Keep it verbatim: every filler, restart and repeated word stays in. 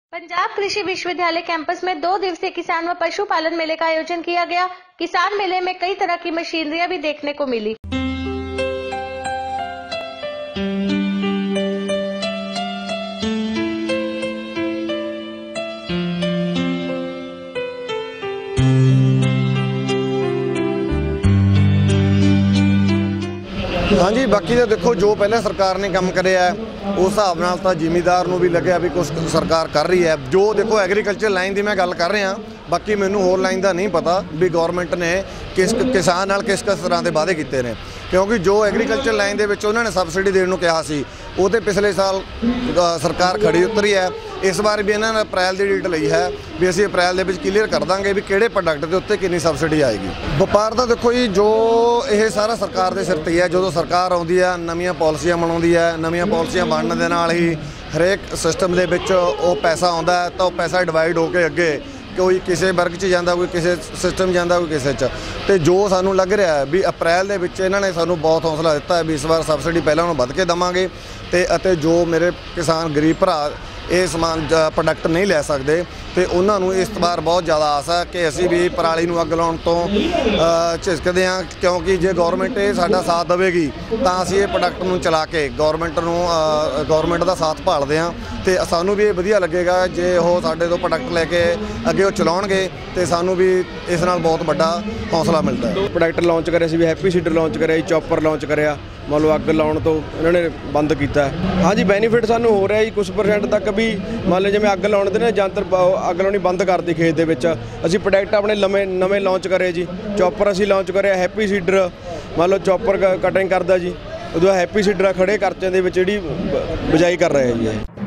पंजाब कृषि विश्वविद्यालय कैंपस में दो दिवसीय किसान व पशुपालन मेले का आयोजन किया गया। किसान मेले में कई तरह की मशीनरियां भी देखने को मिली। हाँ जी, बाकी तो देखो जो पहले सरकार ने काम कराया उस हिसाब नाल तां जिमीदार नूं भी लग्या भी कुछ सरकार कर रही है। जो देखो एग्रीकल्चर लाइन की मैं गल कर रहा, बाकी मैनूं होर लाइन का नहीं पता भी गौरमेंट ने किस किसान नाल किस किस तरह के वादे किए हैं, क्योंकि जो एग्रीकल्चर लाइन के विच उन्होंने सबसिडी देने को कहा सी वो तो पिछले साल सरकार खड़ी उतरी है। इस बार भी इन्होंने अप्रैल की डेट ली है भी असीं अप्रैल के क्लीयर कर देंगे भी किहड़े प्रोडक्ट के उत्ते कितनी सबसिडी आएगी। व्यापार का देखो जी जो ये सारा सरकार के सिर ते है। जो सरकार आउंदी है नवीं पॉलिसियां बनाउंदी है, नवीं पॉलिसियां बनने दे नाल ही हरेक सिस्टम के विच वो पैसा आउंदा है तो पैसा डिवाइड होकर अगे कोई किसी वर्ग च जाता, कोई किसी सिस्टम जाता, कोई किसी च। तो जो सानू लग रहा है भी अप्रैल के विच इन्होंने सानू बहुत हौसला दिता है भी इस बार सबसिडी पहले उन्होंने वध के देवांगे। तो जो मेरे किसान गरीब भरा ये समान प्रोडक्ट नहीं लै सकते तो उन्होंने इस बार बहुत ज़्यादा आस है कि असी भी पराली नूं अग लाउण तो झिझकदे हाँ, क्योंकि जे गौरमेंट ये साडा साथ देवेगी तो असी ये प्रोडक्ट नूं चला के गौरमेंट नूं गौरमेंट का साथ भालदे हाँ। तो सानू भी ये वधिया लगेगा जे वो साडे तो प्रोडक्ट लैके अगे वो चलाउणगे तो सानू भी इस नाल बहुत बड़ा हौसला मिलता है। प्रोडक्ट लॉन्च करे भी हैप्पी सीडर लॉन्च करे, चॉपर लॉन्च करे, मान लो अग लाउण तो इन्होंने बंद किया। हाँ जी, बेनीफिट सानू हो रहा है कुछ परसेंट तक भी। मान लो जिवें अग लाउण दे ने जंतर अग लाउणी बंद करती खेत दे विच, असीं प्रोडक्ट अपने नਵੇਂ नਵੇਂ लॉन्च करे जी। चॉपर असीं लॉन्च करे हैप्पी सीडर, मान लो चॉपर कटिंग करदा जी, उदों हैप्पी सीडर खड़े खर्चे दे विच जिहड़ी बिजाई कर रहे हैं जी।